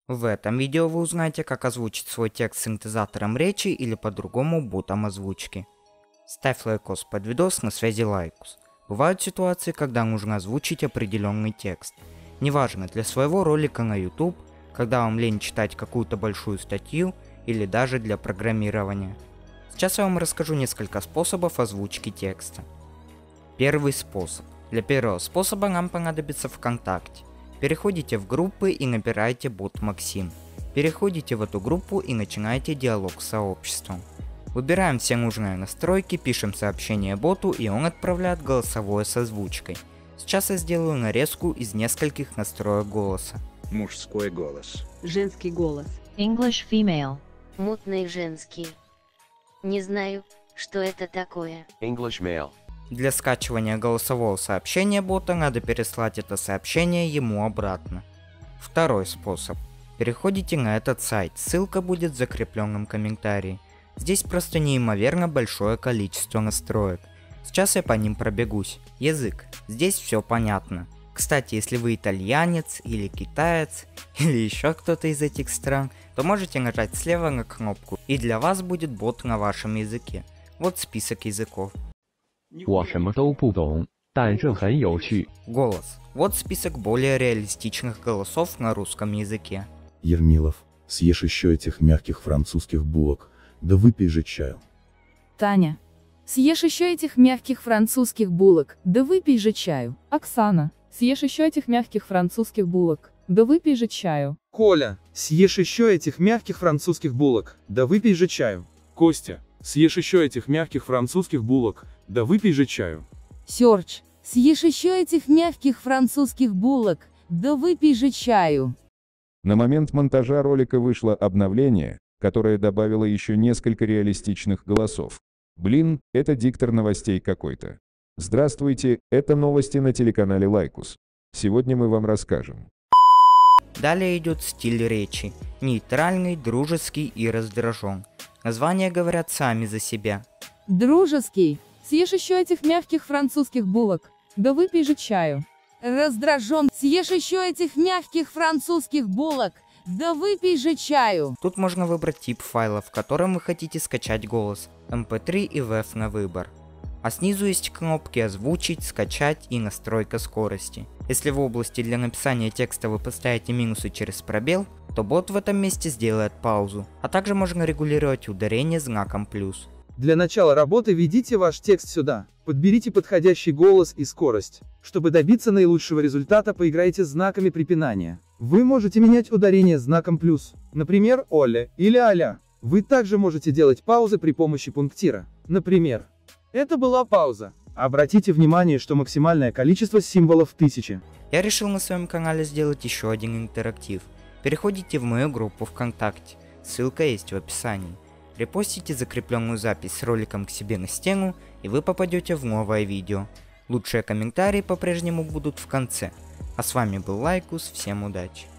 В этом видео вы узнаете, как озвучить свой текст синтезатором речи или по-другому ботом озвучки. Ставь лайкос под видос, на связи Лайкус. Бывают ситуации, когда нужно озвучить определенный текст. Неважно, для своего ролика на YouTube, когда вам лень читать какую-то большую статью или даже для программирования. Сейчас я вам расскажу несколько способов озвучки текста. Первый способ. Для первого способа нам понадобится ВКонтакте. Переходите в группы и набираете бот Максим. Переходите в эту группу и начинаете диалог с сообществом. Выбираем все нужные настройки, пишем сообщение боту, и он отправляет голосовое с озвучкой. Сейчас я сделаю нарезку из нескольких настроек голоса. Мужской голос. Женский голос. English female. Мутный женский. Не знаю, что это такое. English male. Для скачивания голосового сообщения бота надо переслать это сообщение ему обратно. Второй способ. Переходите на этот сайт, ссылка будет в закрепленном комментарии. Здесь просто неимоверно большое количество настроек. Сейчас я по ним пробегусь. Язык. Здесь все понятно. Кстати, если вы итальянец или китаец, или еще кто-то из этих стран, то можете нажать слева на кнопку, и для вас будет бот на вашем языке. Вот список языков. 我什么都不懂，但这很有趣。 Голос. Вот список более реалистичных голосов на русском языке. Ермилов, съешь еще этих мягких французских булок, да выпей же чаю. Таня. Съешь еще этих мягких французских булок, да выпей же чаю. Оксана. Съешь еще этих мягких французских булок, да выпей же чаю. Коля, съешь еще этих мягких французских булок, да выпей же чаю. Костя, съешь еще этих мягких французских булок, да выпей же чаю. Серж. Съешь еще этих мягких французских булок, да выпей же чаю. На момент монтажа ролика вышло обновление, которое добавило еще несколько реалистичных голосов. Блин, это диктор новостей какой-то. Здравствуйте, это новости на телеканале Лайкус. Сегодня мы вам расскажем. Далее идет стиль речи. Нейтральный, дружеский и раздражен. Названия говорят сами за себя. Дружеский. Съешь еще этих мягких французских булок, да выпей же чаю. Раздражен. Съешь еще этих мягких французских булок, да выпей же чаю. Тут можно выбрать тип файла, в котором вы хотите скачать голос. MP3 и WAV на выбор. А снизу есть кнопки «Озвучить», «Скачать» и «Настройка скорости». Если в области для написания текста вы поставите минусы через пробел, то бот в этом месте сделает паузу. А также можно регулировать ударение знаком плюс. Для начала работы введите ваш текст сюда. Подберите подходящий голос и скорость. Чтобы добиться наилучшего результата, поиграйте с знаками препинания. Вы можете менять ударение знаком плюс. Например, Оля или Аля. Вы также можете делать паузы при помощи пунктира. Например, это была пауза. Обратите внимание, что максимальное количество символов 1000. Я решил на своем канале сделать еще один интерактив. Переходите в мою группу ВКонтакте, ссылка есть в описании. Репостите закрепленную запись с роликом к себе на стену, и вы попадете в новое видео. Лучшие комментарии по-прежнему будут в конце. А с вами был Лайкус, всем удачи!